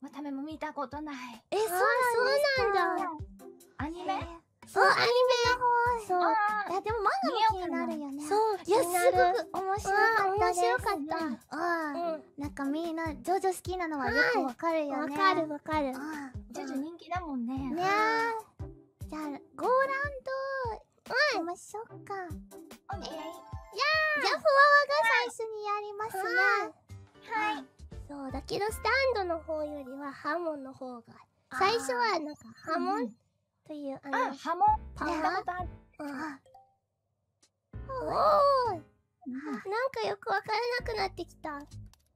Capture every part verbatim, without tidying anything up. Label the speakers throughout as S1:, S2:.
S1: ためも見たことない。
S2: え、そうなんだ。
S1: アニメ？
S2: そう、アニメ
S3: そう。いや、でも漫画も気になるよね。
S2: そう、
S3: いや、すごく面白かったです。
S2: 面白かった。
S3: うん。なんかみんな、ジョジョ好きなのはよくわかるよね。
S2: わかるわかる。
S1: ジョジョ人気だもんね。
S3: ねえ。じゃあ、ゴーランド、行きましょうか。
S1: オッケー。
S3: じゃあ、フワワが最初にやりますね。
S1: はい。
S2: そうだけど、スタンドの方よりはハモンの方が。最初はなんか、ハモンという、あの、
S1: あ、ハモン。
S2: パ
S1: 聞いたことある。
S2: おー、なんかよくわからなくなってきた。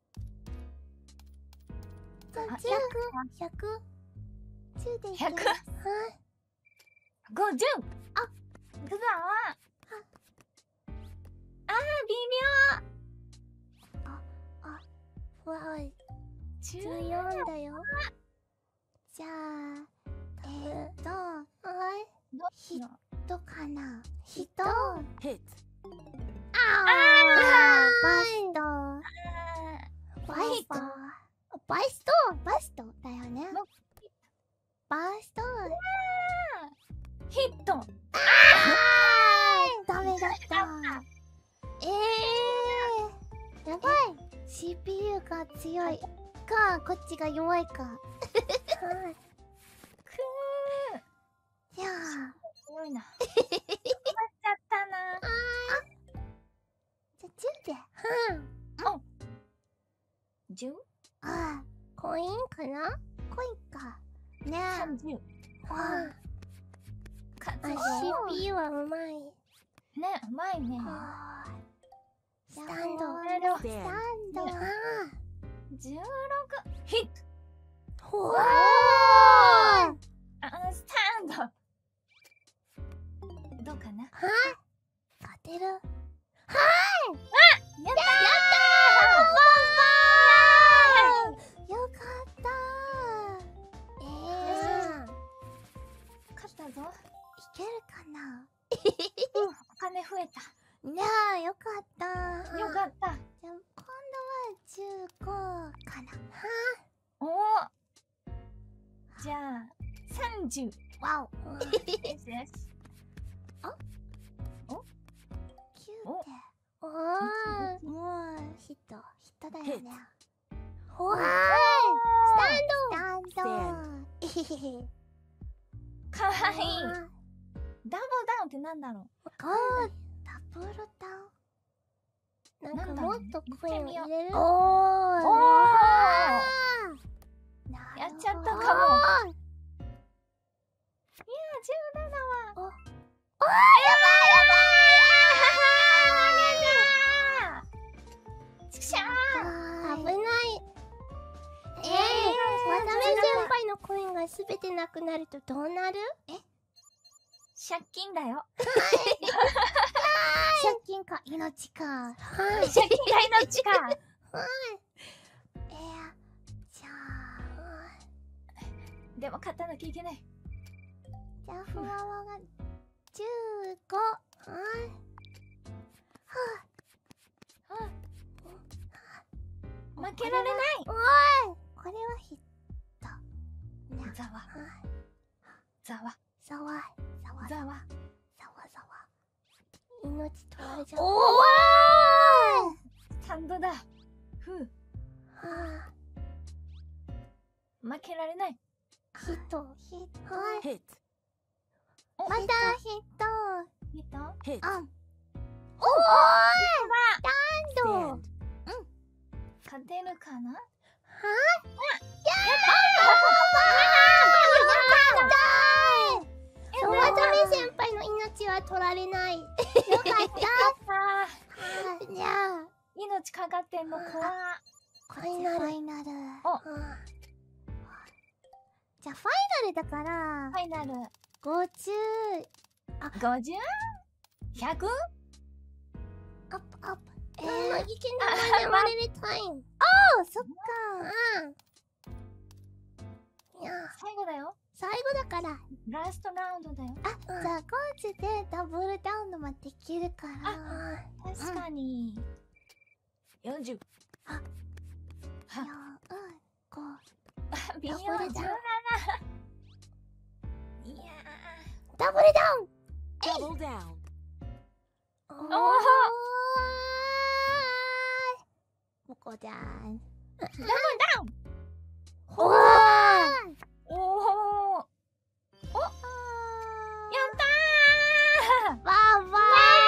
S2: じゃあ、ひゃく、ひゃく、じゅうでいきます。
S1: ひゃく。ごじゅう。あ、くだわ。あー、微
S2: ふわい、
S1: 妙。
S2: じゅうよんだよ。
S3: じゃあ、えーっと、
S2: はい。
S3: ヒットかな。ヒット。
S4: ヒット。
S3: ああ、バスト。
S2: バスト。バスト
S3: バストだよね。バスト。
S1: ヒット。
S3: あー、ダメだった。
S2: えー、やばい。
S3: シーピーユー が強いか、こっちが弱いか。
S1: く
S3: いやー、
S1: 強いな。困っちゃったな。
S3: じゃあじゅうで。
S1: じゅう？
S3: あ
S2: コインかな？
S3: あ、コインか。ねえ。
S1: さんじゅう。
S3: あ
S2: あ、
S1: 数え
S2: シーピーユー はうまい。
S1: ね、うまいね。
S3: あ。
S2: スタンド。
S3: スタンド。
S2: あ
S1: じゅうろく。ヒット。
S2: ほー。
S1: あ、スタンド。どうかな？
S3: は勝てる。
S1: やったー！
S3: よかったー。えー、
S1: 勝ったぞ。
S3: いけるかな。
S1: お金増えた。
S3: ねえ、よかったー。
S1: よかった。
S3: じゃあ、今度はじゅうごかな。
S1: おお。じゃあ、さんじゅう。
S3: わお。
S1: よしよし。
S3: きゅう
S1: お
S3: で。
S2: おー。
S3: もう、ヒット、ヒットだよね。
S2: ほーい。
S3: スタンド。スタンド。えへへへ。
S1: かわいい。ダブルダウンってなんだろう？
S3: ゴー、ダブルダウン。
S2: なんかもっとコインを入れる？
S3: おー。
S1: おー。
S3: なるほど。
S1: やっちゃったかも。いやー、じゅうななは。
S3: お、おー、やばいや
S1: ばい。ちくしゃー。
S2: 危ない。えー、渡辺先輩のコインがすべてなくなるとどうなる？
S1: 借金だよ。
S3: 借金か、命か。
S2: はい。
S1: 借金が命か。
S3: えー、じゃあ、
S1: でも勝たなきゃいけない。
S3: じゃあ、フワワがじゅうご。はい。
S1: 負けられない。
S3: おい、これはヒット。ね、
S1: ざわ。ざわ。
S3: ざわい。ざわ。
S1: ざわ。
S3: ざわざわ。
S2: 命取られちゃう。
S3: おーい。
S1: スタンドだ。ふう。
S2: は
S1: 負けられない。
S2: ぁ。ヒット。
S3: ヒット。はい。
S4: ヒット。
S1: お、
S3: またヒット。
S1: ヒット。
S4: ヒット。
S3: あん。おーい。スタンド。
S1: 勝てるかな？
S3: はぁ。やったー。
S2: 渡辺先輩の命は取られない。
S3: よかった
S1: あ
S3: ー。にゃ
S1: ー、命かかってんの怖っ。
S3: ファイナル。ファイナル。
S1: お、
S3: じゃあファイナルだから
S1: ファイナル。
S3: ごじゅう。
S1: ごじゅう？ひゃく？
S3: アップアップ。えー、
S2: マギケンの前で割れるタイム。
S3: おそっか。
S2: いや、
S1: 最後だよ。
S3: 最後だから。
S1: ラストラウンドだよ。
S3: あ、じゃあゴーチでダブルダウンドもできるから。
S1: 確かに。よんじゅう。
S3: あ、
S1: は
S3: よん、ご。
S1: 微妙
S2: ダブルダウン
S1: じゅうなな。いや
S2: ダブルダウン
S4: Double down.
S2: おー
S3: もこちゃん。
S1: ー、ダブルダウン。
S2: おー
S1: おお。お。やったー。
S3: バンバ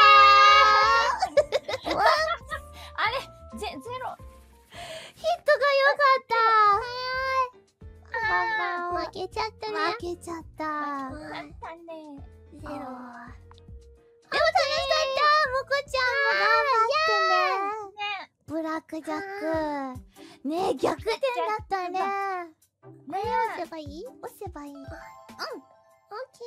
S1: あれ、ゼゼロ。
S2: ヒットが良かった
S3: ーバンバン。
S2: 負けちゃったね
S3: 負けちゃった。
S1: だったね。
S2: ゼロでも楽しかったもこちゃん
S1: ね。
S3: ブラックジャック。ねえ、逆転だったね。
S1: ね
S2: 押せばいい
S3: 押せばいい。
S2: オッケ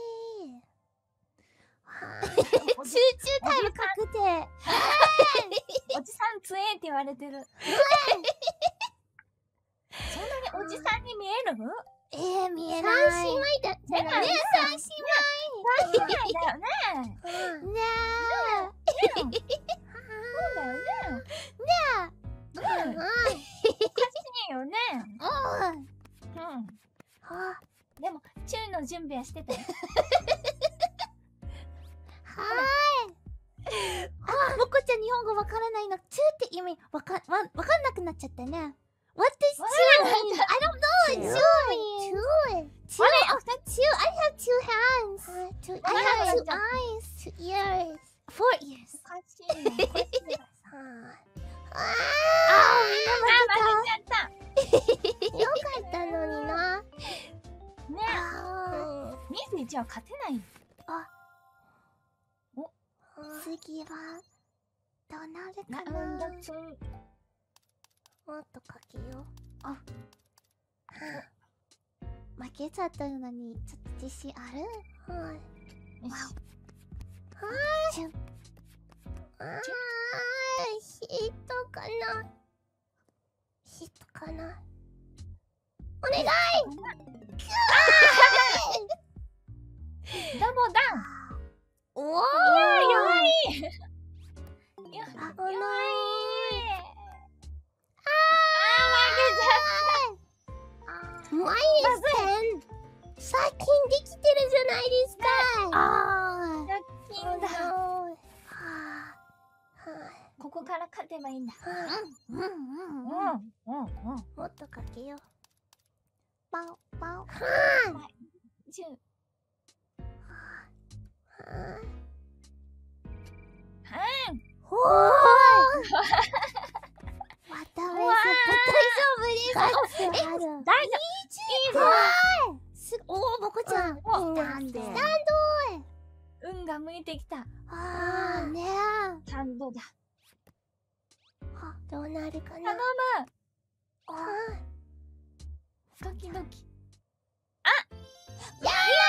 S2: ー
S3: 集中タイム確定。
S1: おじさん強えって言われてる。そんなにおじさんに見える？
S3: えー、見え
S2: 三
S3: ない。
S2: 姉妹だじゃない
S1: ね
S2: 三
S1: 三姉妹だよね。
S2: 姉妹
S3: ね
S1: そうだよね。
S2: うん
S1: おかしいよね。
S3: え。
S1: うん。
S3: あ、
S1: でもチューの準備はしてたよ。
S3: あ、もこちゃん日本語わからないの。チューって意味わかわわかんなくなっちゃったね。What does chew mean? I don't know what chew means. Chew. Oh, chew. I have two hands.
S2: Two
S3: I have two
S1: Yeah.
S3: eyes.
S2: Two ears
S3: Four ears.
S1: おかしいな。おかしいな。
S2: あ
S3: あ
S1: あ、
S3: ー、みんな負けた。
S1: 負けちゃった。
S2: ーよかったのにな
S1: ね。
S3: あ
S1: ミスイチは勝てないよ。
S3: ー、次はどうなるか
S1: ラウンド
S3: な。
S1: ツー。
S2: もっとかけよ
S3: 負けちゃったのにちょっと自信ある？
S2: うはい
S1: よし。
S3: チュン。
S2: あーヒットかなヒットかなお願い
S1: ダボダウン。
S2: お
S1: いやー、弱い。いや、
S2: あ
S1: 弱い。
S2: おな
S1: あー、負けちゃっ
S2: マイナステン最近できてるじゃないですか
S3: あ
S1: た。ラッキーだ。ここから勝てばいいんだ。
S3: ー。うんうんうん。
S1: うん、うん、うん。
S2: もっとかけよう
S3: パオパオ。
S1: 十。
S2: ほー
S3: またメス大丈夫ですか？
S1: 大丈夫。いいぞ。
S2: すおーもこちゃん
S1: お
S3: なんで？
S1: 運が向いてきた。
S3: あーねえ。
S1: サンドだ。
S2: どうなるか
S1: 頼
S2: な
S1: む。
S2: あ
S1: ドキドキ。
S2: や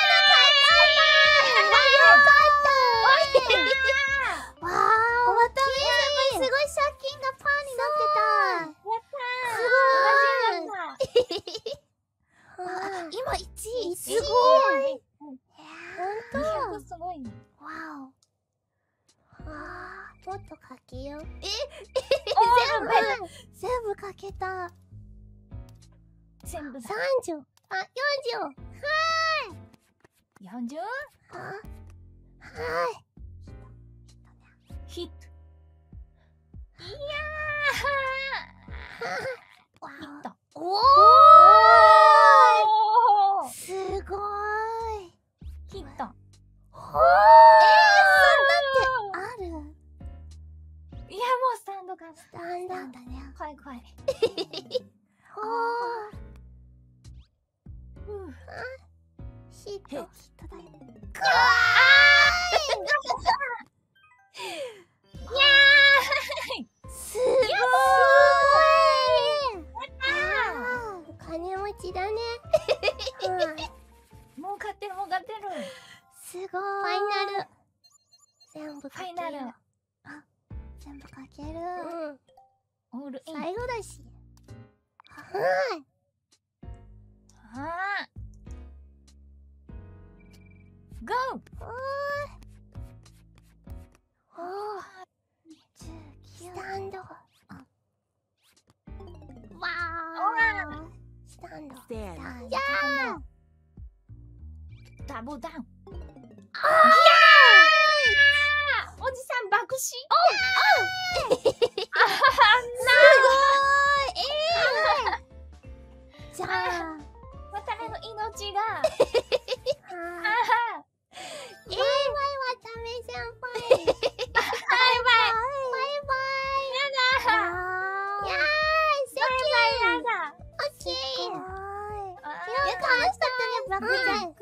S3: わー、またメスすごい借金がパーになってた。
S2: ー
S3: あ、今いちい。
S2: すごい
S1: ほんとすごいね。
S3: わ
S2: あーもっとかけよう
S1: おー、
S3: 全部かけた。
S1: 全部だ。
S2: 三十あ四
S1: 四十。
S2: 十あはい
S1: ヒット。いやー。ヒット。
S3: お
S1: おー。
S3: ー、すごい。
S1: ヒット。
S3: ほー。ある。
S1: いや、もうスタンドかな。
S2: スタンダ
S3: なんだね。
S1: 怖い怖い。
S2: ほー
S1: うん。
S2: ヒット
S3: ヒットだよ。
S2: すごいお金持ちだねうん
S1: もう勝ってる、もう勝ってる。
S3: すごい。
S2: ファイナル全部
S1: フ
S2: かけよう
S1: ァイナル。
S3: 全部かける。
S2: うん
S1: オールイン。
S2: 最後だし
S3: はい。
S1: あー。ゴー。
S2: おー
S3: じゅうきゅう。
S2: スタンド
S3: わ
S2: わースタンド
S4: Stand.
S2: じゃあ
S1: ダブルダウン。
S2: あ
S1: おじさん爆死。
S3: じゃあ
S1: 渡辺の命が。
S2: ーバイバイわため先輩。バイバイ。バイバイ。
S1: やだ。
S2: やーセ
S1: やだ。
S2: キオッケー。
S3: すごい。
S1: あ
S3: いや楽しかったねブラックちゃん。